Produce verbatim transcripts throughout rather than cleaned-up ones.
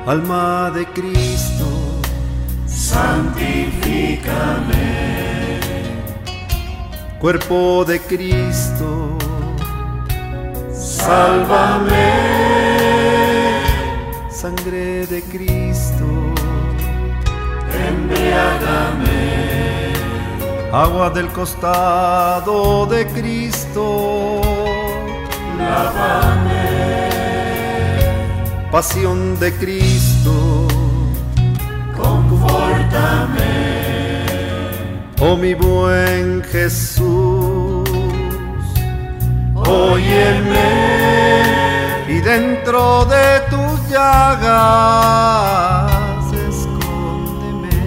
Alma de Cristo, santifícame. Cuerpo de Cristo, sálvame. Sangre de Cristo, embriágame. agua del costado de Cristo, lávame. pasión de Cristo, confórtame. oh mi buen Jesús, óyeme, y dentro de tus llagas escóndeme.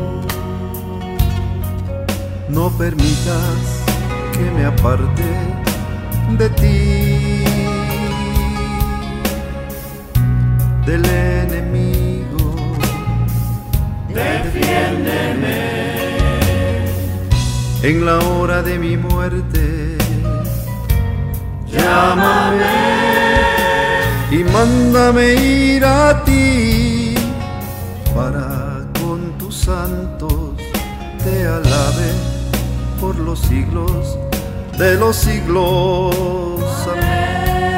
No permitas que me aparte de ti, del enemigo. defiéndeme. En la hora de mi muerte, llámame y mándame ir a ti, para con tus santos te alabe por los siglos de los siglos. Amén.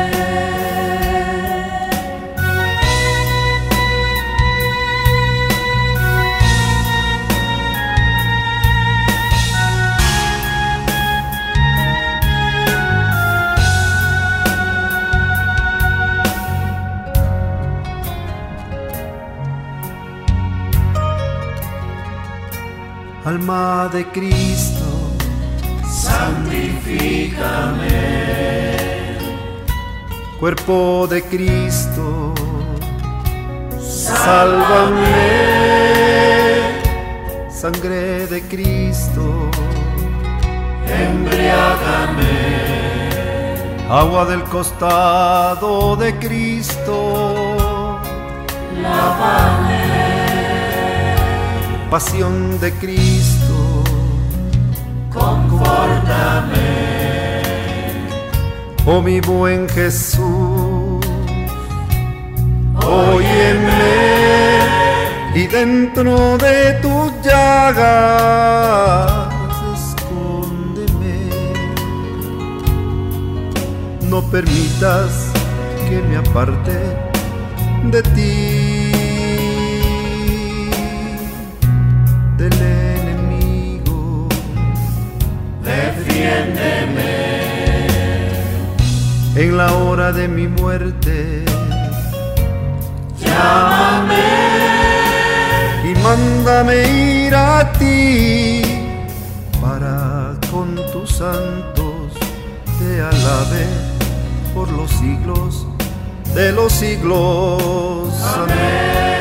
Alma de Cristo, santifícame. cuerpo de Cristo, sálvame. sangre de Cristo, embriágame. agua del costado de Cristo, lávame. pasión de Cristo, confórtame. oh mi buen Jesús, óyeme, y dentro de tus llagas escóndeme. No permitas que me aparte de ti, del enemigo. defiéndeme. En la hora de mi muerte, llámame y mándame ir a ti, para con tus santos te alabe por los siglos de los siglos. Amén.